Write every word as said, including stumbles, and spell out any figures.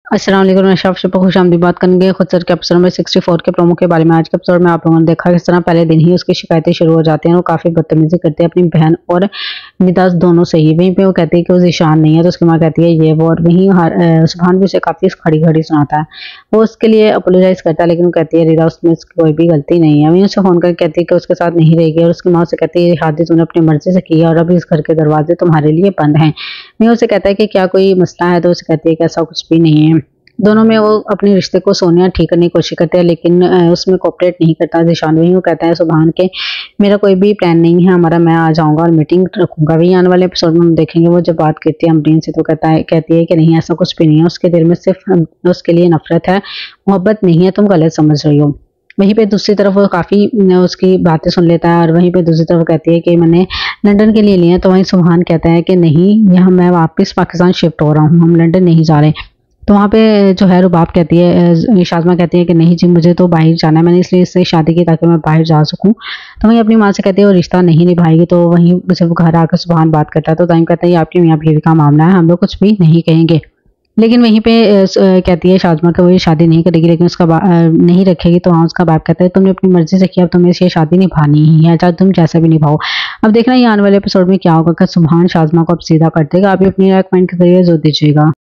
अस्सलाम वालेकुम। मैं शफ पर खुश आमदी बात करेंगे खुदसर के एपिसोड नंबर चौंसठ के प्रोमो के बारे में। आज के एपिसोड में आप लोगों ने देखा किस तरह पहले दिन ही उसकी शिकायतें शुरू हो जाती हैं और काफ़ी बदतमीजी करते हैं अपनी बहन और निदास दोनों से ही। वहीं पे वो कहती है कि वो ज़ीशान नहीं है, तो उसकी माँ कहती है ये वो, और वहीं सुबहान भी उसे काफ़ी खड़ी खड़ी सुनाता है। वो उसके लिए अपोलोजाइज़ करता है, लेकिन वो कहती है रिदा उसमें उसकी कोई भी गलती नहीं है। वहीं उसे फ़ोन करके कहती है कि उसके साथ नहीं रहेगी और उसकी माँ से कहती है शादी तूने अपनी मर्जी से की है और अभी इस घर के दरवाजे तुम्हारे लिए बंद हैं। वहीं उसे कहता है कि क्या कोई मसला है, तो उसे कहती है कि ऐसा कुछ भी नहीं है। दोनों में वो अपने रिश्ते को सोनिया ठीक करने की कोशिश करते हैं, लेकिन उसमें कोऑपरेट नहीं करता ज़ीशान। वहीं वो कहता है सुबहान के मेरा कोई भी प्लान नहीं है हमारा, मैं आ जाऊंगा और मीटिंग रखूंगा। वहीं आने वाले एपिसोड में हम देखेंगे वो जब बात करती है अमरीन से, तो कहता है कहती है कि नहीं ऐसा कुछ भी नहीं है, उसके दिल में सिर्फ उसके लिए नफरत है, मोहब्बत नहीं है, तुम गलत समझ रही हो। वहीं पे दूसरी तरफ वो काफ़ी उसकी बातें सुन लेता है और वहीं पे दूसरी तरफ कहती है कि मैंने लंदन के लिए लिया है। तो वहीं सुबहान कहता है कि नहीं, यहाँ मैं वापस पाकिस्तान शिफ्ट हो रहा हूँ, हम लंदन नहीं जा रहे। तो वहाँ पे जो है रुबाब कहती है, शाज़मा कहती है कि नहीं जी मुझे तो बाहर जाना है, मैंने इसलिए इससे शादी की ताकि मैं बाहर जा सकूँ। तो वहीं अपनी माँ से कहती है वो रिश्ता नहीं निभाएगी। तो वहीं जब घर आकर सुबहान बात करता है तो टाइम कहता है ये आपकी मियाँ बीवी का मामला है, हम लोग कुछ भी नहीं कहेंगे। लेकिन वहीं पे कहती है शाज़मा कि वो ये शादी नहीं करेगी, लेकिन उसका नहीं रखेगी। तो वहाँ उसका बाप कहता है तुमने अपनी मर्जी से किया, अब तुम्हें ये शादी निभानी ही है, चाहे तुम जैसा भी निभाओ। अब देखना ये आने वाले एपिसोड में क्या होगा कि सुबहान शाज़मा को अब सीधा कर देगा। आप अपनी राय कमेंट के जरिए जोर दीजिएगा।